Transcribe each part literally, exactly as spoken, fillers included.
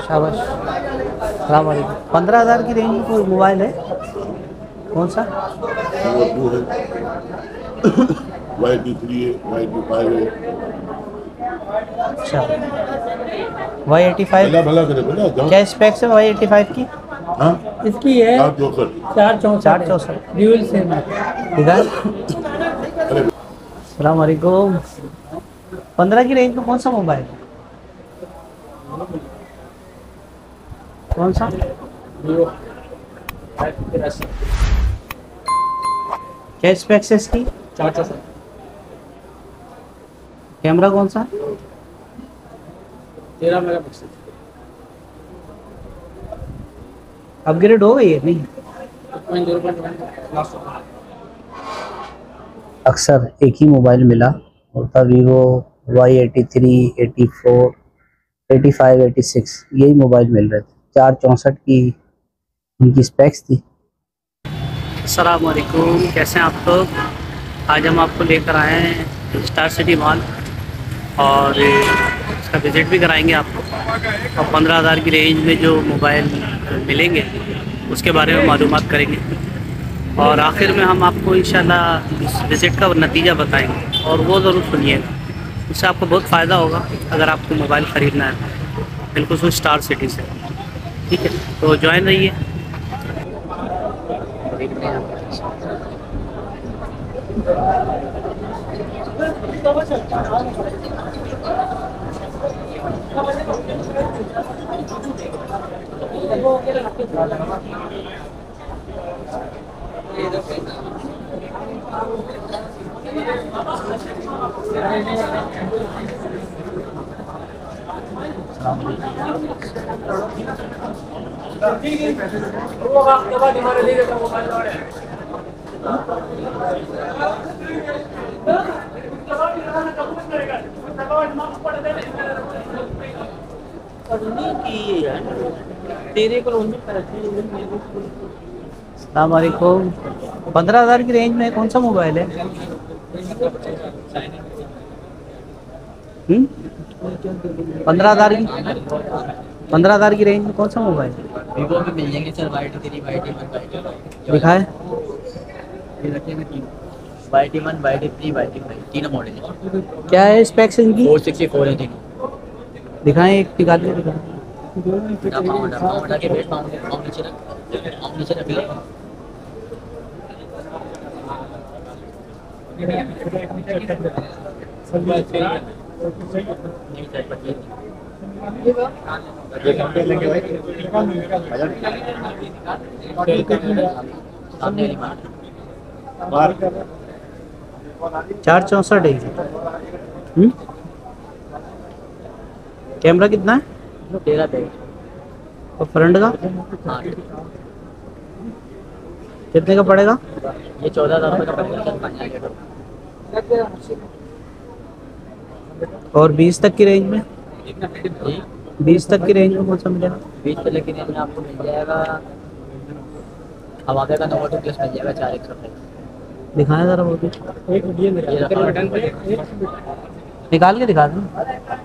शाबाश। सलाम वालेकुम। पंद्रह हज़ार की रेंज में कोई मोबाइल है? कौन सा? वीवो टू है, वाई टी थ्री है, वाई टी फाइव है। अच्छा, वाई एटी फाइव। अल्लाह भला करे बेटा, जाओ। क्या स्पेक्स है वाई एटी फाइव की? हाँ, इसकी है चार चौसठ। चार चौंसठ चार चौसठ ड्यूल सिम है। ठीक है। अरे सलाम वालेकुम। पंद्रह की रेंज में कौन सा मोबाइल है? कौन सा? वीवो क्या स्पेक्स है इसकी? चार चौसठ। कैमरा कौन सा? तेरह मेगा पिक्सल। अपग्रेड हो गई है नहीं? अक्सर एक ही मोबाइल मिला होता, Vivo Y eighty three, eighty four, eighty five, eighty six, यही मोबाइल मिल रहे थे। चार चौंसठ की इनकी स्पेक्स थी। अस्सलाम वालेकुम, कैसे हैं आप लोग? आज हम आपको लेकर आए हैं स्टार सिटी मॉल और इसका विज़िट भी कराएंगे आपको, और पंद्रह हज़ार की रेंज में जो मोबाइल मिलेंगे उसके बारे में मालूमात करेंगे, और आखिर में हम आपको इंशाल्लाह इस विज़िट का नतीजा बताएंगे, और वो ज़रूर सुनिएगा, उससे आपको बहुत फ़ायदा होगा अगर आपको मोबाइल ख़रीदना है, बिल्कुल वो स्टार सिटी से। ठीक है, तो ज्वाइन रहिए। अस्सलाम वालेकुम। पंद्रह हज़ार की रेंज में कौन सा मोबाइल है? हम्म पंद्रह हज़ार की पंद्रह हज़ार की रेंज में कौन सा मोबाइल? वीवो में मिल जाएंगे sir, Y T three, Y T one, Y T five. दिखाए। ये रखेंगे तीन, Y T one, Y T three, Y T five, तीनों मॉडल है। क्या है स्पेक्स इनकी? फोर सिक्सटी फोर है तीनों। दिखाएं, एक निकाल के दिखाएं। बेटा पाँव हटा, पाँव हटा के बैठ, पाँव पाँव नीचे रख, पाँव नीचे रख ले। नहीं सर, पच्चीस सामने वाली मार। चार चौंसठ है। हम्म कैमरा कितना है? तेरह पे और फ्रंट का आठ। कितने का पड़ेगा? ये चौदह हज़ार रुपये का पड़ेगा सर, फाइनल। और बीस तक की रेंज में? जी, बीस तक की रेंज में कौन सा मिलेगा? बीस पे लेकिन में आपको मिल जाएगा हवावे का नोवा टू प्लस मिल जाएगा चार एक सौ तक। दिखाएं ज़रा वो भी। एक वीडियो में ये रखा है। निकाल के दिखा दूँ।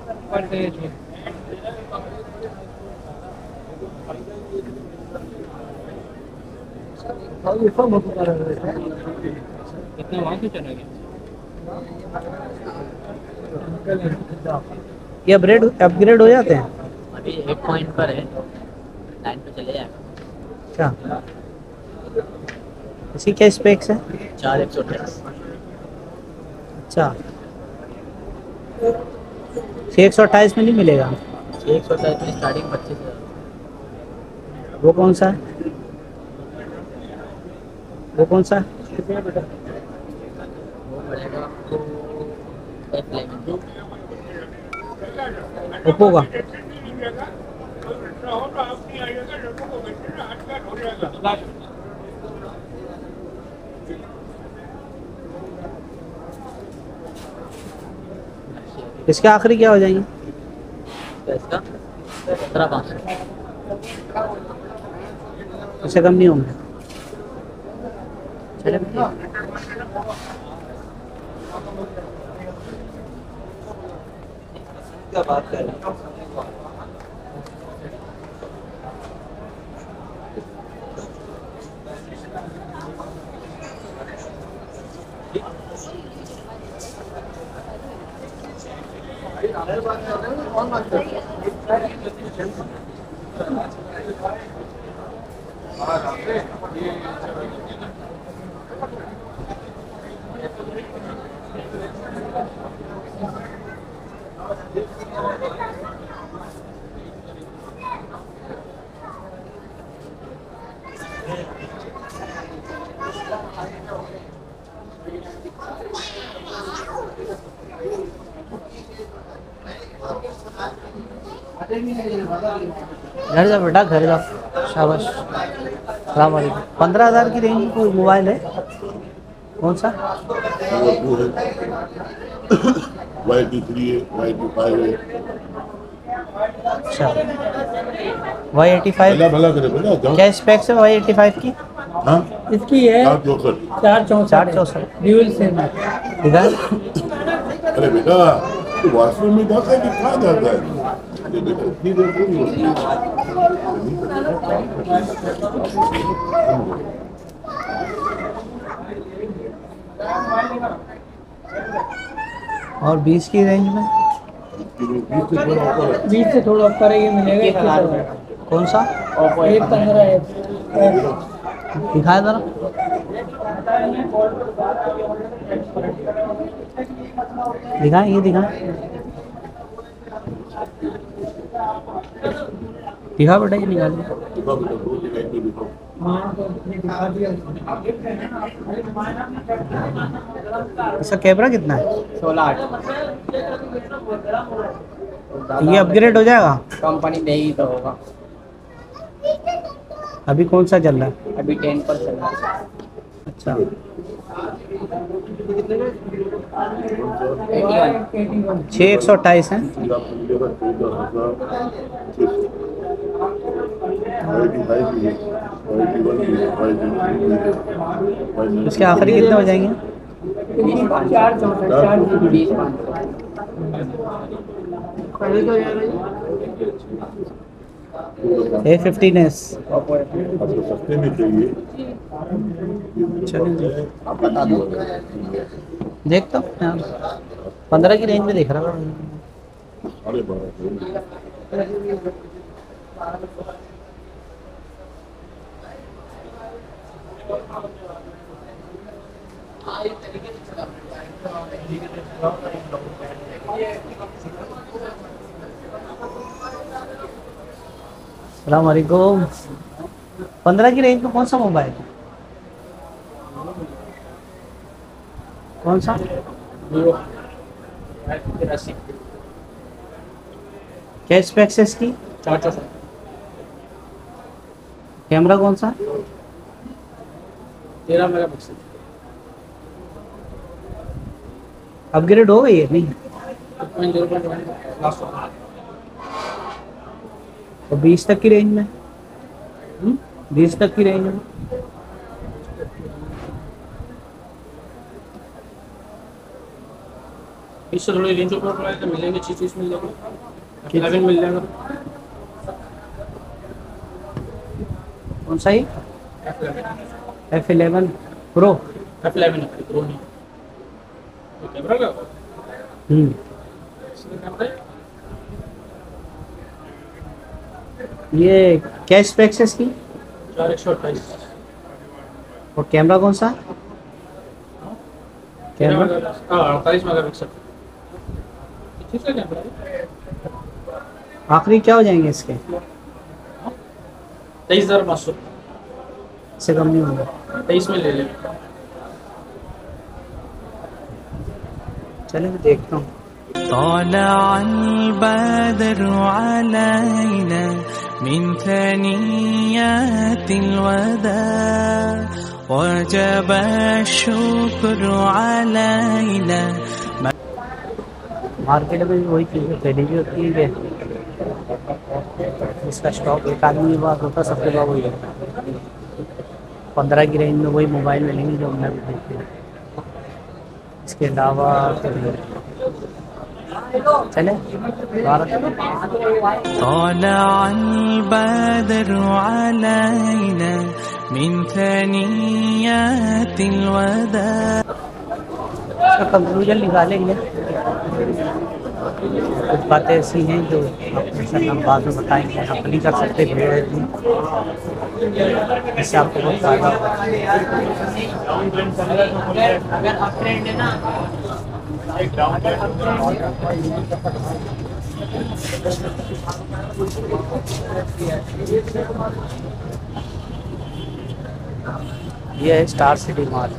कितना वहाँ से चला गया? ये अपग्रेड अपग्रेड हो जाते हैं? अभी एक पॉइंट पर है, नाइन पे चले जाएगा। अच्छा, इसकी क्या स्पेक्स है? चार एक सौ अट्ठाईस। अच्छा, एक सौ अट्ठाईस में नहीं मिलेगा? एक सौ अट्ठाईस में स्टार्टिंग पच्चीस हज़ार। वो कौन सा है? वो कौन सा है? वो पड़ेगा आपको एफ इलेवन। ओप्पो का? इसके आखिरी क्या हो जाएंगे? तो इसका सत्रह पाँच सौ। इससे कम नहीं होंगे? चले क्या बात कर रहे हैं? घर जा बेटा, घर जा। शाबाश। सलाम वालेकुम। पंद्रह हज़ार की रेंज में कोई मोबाइल है? कौन सा? वो टू है, वाई टी थ्री है, वाई टी फाइव है। अच्छा, वाई एटी फाइव। भला भला करे भला जाओ। क्या स्पेक्स है वाई एटी फाइव की? हाँ, इसकी है चार चौसठ। चार चौंसठ चार चौसठ। ड्यूल सिम है। इधर अरे बेटा, तो वॉशरूम में जाता है कि कहाँ जाता है? ये बेटा इतनी देर थोड़ी होती है। और बीस की रेंज में बीस से थोड़ा ऊपर है। बीस से थोड़ा ऊपर है, ये मिलेगा इक्कीस हजार। कौन सा? एक पंद्रह है। दिखाए जरा। दिखाएं, ये दिखाएं। दिखा बेटा, ये निकाल दे। दिखाओ बेटा, दो डिजाइन में दिखाओ। इसका कैमरा कितना है? सोलह आठ। ये अपग्रेड हो जाएगा? कंपनी देगी तो होगा। अभी कौन सा चल रहा है? अभी टेन पर चल रहा है। अच्छा, छः एक सौ अट्ठाईस है। ये आपको मिलेगा चौदह हजार वाई टी फाइव भी है, वाई टी वन भी है, वाई टी थ्री भी है, वाई इसके आखिरी कितने हो जाएंगे? चार चौंसठ चार बीस पाँच ए फिफ्टीन एस। आपको सस्ते में चाहिए। चलिए आप बता दो। देखता हूँ यार, पंद्रह की रेंज में देख रहा हूँ। साढ़े बारह सौ। अस्सलाम वालेकुम। पंद्रह की रेंज में कौन सा मोबाइल है? कौन सा? वीवो तिरासी क्या स्पेक्स है इसकी? चार चौसठ। कैमरा कौन सा? तेरह मेगा पिक्सल। अपग्रेड हो गई है? नहीं। Point zero point one last one. और बीस तक की रेंज में? बीस तक की रेंज में इससे थोड़ी रेंज ऊपर तो मिलेंगे, चीज चीज मिल जाएगा। इलेवन मिल जाएगा। कौन सा ही? F eleven pro. F eleven pro नहीं। कैमरा का हम्म ये क्या स्पेक्स है इसकी? चार एक सौ अट्ठाईस। और कैमरा कौन सा? कैमरा अड़तालीस मेगा पिक्सल। ठीक है कैमरा। आखिरी क्या हो जाएंगे इसके? तेईस हजार पाँच सौ। इससे कम नहीं होगा? तेईस में ले ले। चलिए मैं देखता हूँ। طلع البدر علينا من ثنيات الوداع وجب الشكر علينا। मार्केट में भी वही चीज़ें पहले भी होती है कि इसका स्टॉक एक आदमी के पास होता, सबके पास वही होता है। पंद्रह की रेंज में वही मोबाइल मिलेंगे जो हमने भी देखते हैं। इसके अलावा चले طلع البدر علينا من ثنيات الوداع। इसका कंक्लूजन निकालेंगे। कुछ बातें ऐसी हैं जो आपको सर हम बाद में बताएंगे, आप नहीं कर सकते, भीड़ है इतनी, इससे आपको बहुत फायदा होगा। अगर अप ट्रेंड है ना, ये है स्टार सिटी मॉल।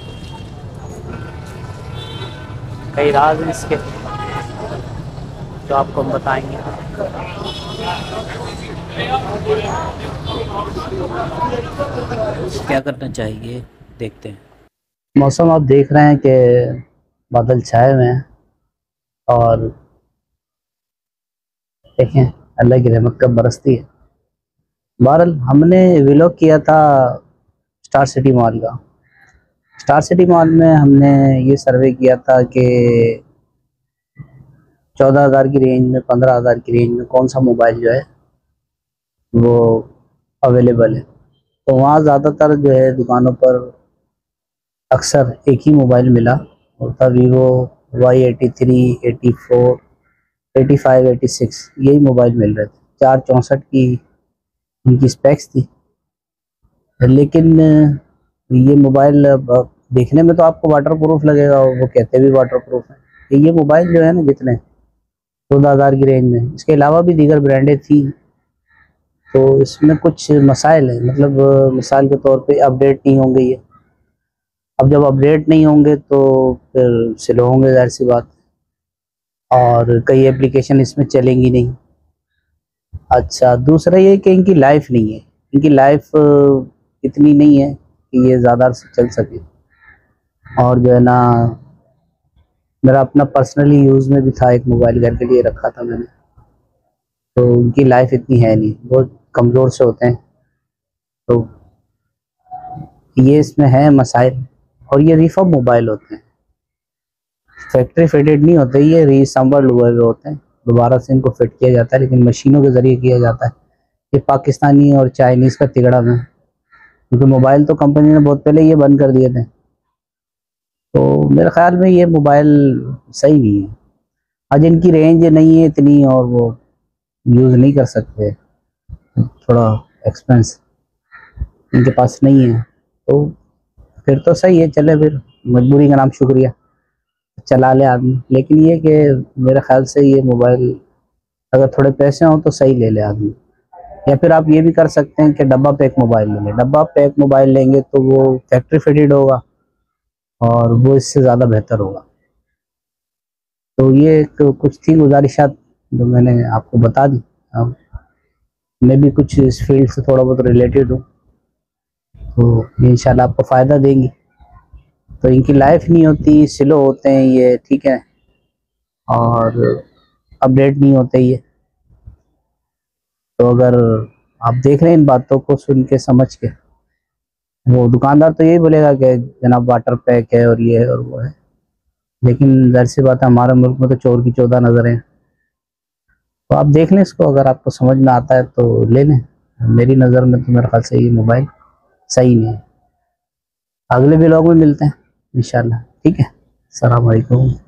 कई राज हैं इसके जो आपको हम बताएंगे। क्या करना चाहिए देखते हैं। मौसम आप देख रहे हैं कि बादल छाए हुए हैं और देखें अल्लाह की रहमत कब बरसती है। बहरहाल हमने व्लॉग किया था स्टार सिटी मॉल का। स्टार सिटी मॉल में हमने ये सर्वे किया था कि चौदह हज़ार की रेंज में, पंद्रह हज़ार की रेंज में कौन सा मोबाइल जो है वो अवेलेबल है। तो वहाँ ज़्यादातर जो है दुकानों पर अक्सर एक ही मोबाइल मिला और था Vivo Y eighty three, eighty four, eighty five, eighty six, यही मोबाइल मिल रहे थे। चार चौंसठ की इनकी स्पेक्स थी, लेकिन ये मोबाइल देखने में तो आपको वाटर प्रूफ लगेगा, वो कहते भी वाटर प्रूफ है। ये मोबाइल जो है ना, जितने चौदह हज़ार की रेंज में, इसके अलावा भी दीगर ब्रांडें थी, तो इसमें कुछ मसाइल हैं। मतलब मिसाल के तौर पे अपडेट नहीं होंगे ये। अब जब अपडेट नहीं होंगे तो फिर स्लो होंगे, ज़ाहिर सी बात, और कई एप्लीकेशन इसमें चलेंगी नहीं। अच्छा, दूसरा ये कि इनकी लाइफ नहीं है, इनकी लाइफ इतनी नहीं है कि ये ज़्यादा चल सके। और जो है ना, मेरा अपना पर्सनली यूज़ में भी था, एक मोबाइल घर के लिए रखा था मैंने, तो उनकी लाइफ इतनी है नहीं, बहुत कमज़ोर से होते हैं। तो ये इसमें है मसाइल। और ये रिफर्ब मोबाइल होते हैं, फैक्ट्री फिटेड नहीं होते, ये रीअसेंबल्ड हुए हुए होते हैं, दोबारा से इनको फिट किया जाता है, लेकिन मशीनों के ज़रिए किया जाता है। ये पाकिस्तानी और चाइनीज़ का तिगड़ा में, क्योंकि मोबाइल तो कंपनी ने बहुत पहले ये बंद कर दिए थे। तो मेरे ख्याल में ये मोबाइल सही नहीं है। आज इनकी रेंज नहीं है इतनी और वो यूज़ नहीं कर सकते, थोड़ा एक्सपेंस इनके पास नहीं है, तो फिर तो सही है, चले फिर मजबूरी का नाम शुक्रिया, चला ले आदमी। लेकिन ये कि मेरे ख्याल से ये मोबाइल अगर थोड़े पैसे हों तो सही ले ले आदमी। या फिर आप ये भी कर सकते हैं कि डब्बा पैक मोबाइल ले लें। डब्बा पैक मोबाइल लेंगे तो वो फैक्ट्री फिटेड होगा और वो इससे ज़्यादा बेहतर होगा। तो ये एक कुछ थी गुजारिशात जो मैंने आपको बता दी। अब मैं भी कुछ इस फील्ड से थोड़ा बहुत रिलेटेड हूँ, तो इंशाल्लाह आपको फ़ायदा देंगी। तो इनकी लाइफ नहीं होती, स्लो होते हैं ये, ठीक है, और अपडेट नहीं होते ये। तो अगर आप देख रहे हैं इन बातों को सुन के समझ के, वो दुकानदार तो यही बोलेगा कि जनाब वाटर पैक है और ये है और वो है, लेकिन ज़ाहिर सी बात है हमारे मुल्क में तो चोर की चौदह नज़रें। तो आप देख लें इसको, अगर आपको समझ में आता है तो ले लें। मेरी नज़र में तो मेरे ख्याल से ये मोबाइल सही नहीं है। अगले व्लॉग में मिलते हैं इंशाल्लाह, ठीक है। अस्सलाम वालेकुम।